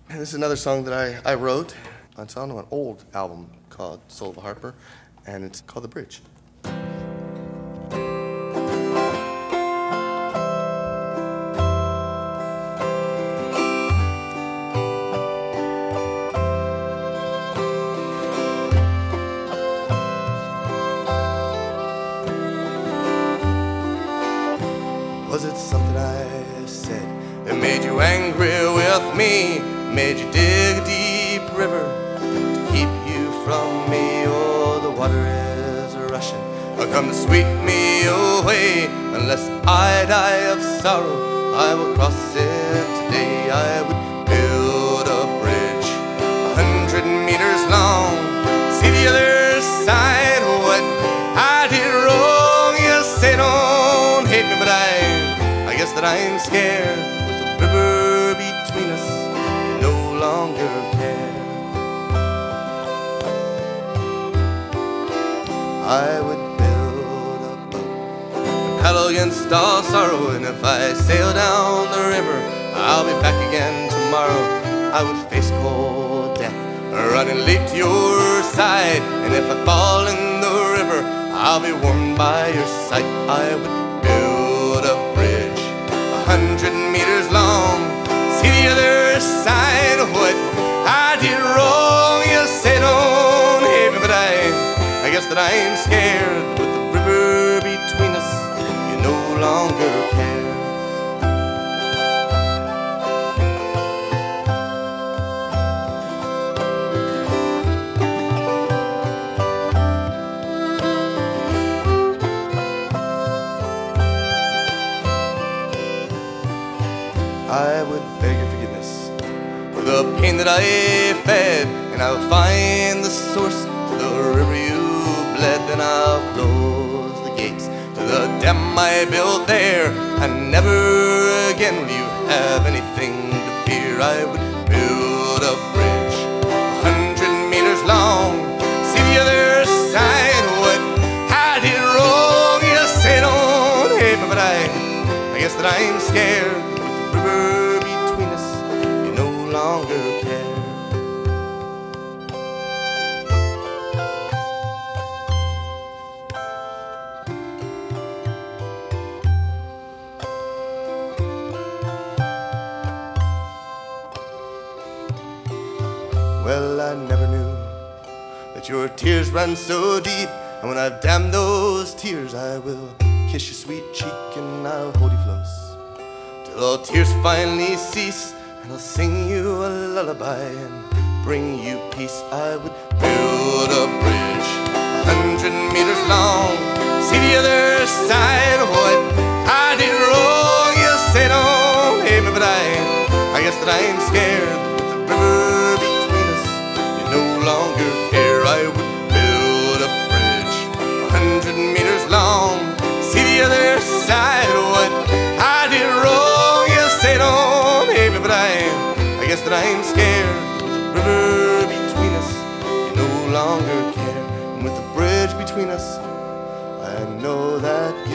And this is another song that I wrote. It's on an old album called Soul of a Harper, and it's called The Bridge. Was it something I said that made you angry with me? Made you dig a deep river to keep you from me? Oh, the water is rushing, come to sweep me away. Unless I die of sorrow, I will cross it today. I would build a bridge 100 meters long, see the other side. What I did wrong, you say don't hate me, but I guess that I'm scared. With the river between us, you no longer care. I would build a boat and paddle against all sorrow, and if I sail down the river, I'll be back again tomorrow. I would face cold death, running late to your side, and if I fall in the river, I'll be warmed by your sight. I would build a bridge 100 meters long, see the other side. What I did wrong, you say don't hate me, but I guess that I'm scared. With the river between us, you no longer care. I would beg your forgiveness for the pain that I fed, and I'll find the source to the river you bled. Then I'll close the gates to the dam I built there, and never again will you have anything to fear. I would build a bridge 100 meters long, see the other side. What I did wrong, you say don't hate me, but I guess that I'm scared. River between us, you no longer care. Well, I never knew that your tears run so deep, and when I've damned those tears, I will kiss your sweet cheek and I'll hold you close till all tears finally cease, and I'll sing you a lullaby and bring you peace. I would build a bridge 100 meters long, see the other side. What I did wrong, you say don't hate me, but I guess that I'm scared. With the river between us, you no longer care. I would build a bridge 100 meters long, see the other side. What I did wrong, say don't hate me, but I guess that I'm scared. With the river between us, you no longer care. And with the bridge between us, I know that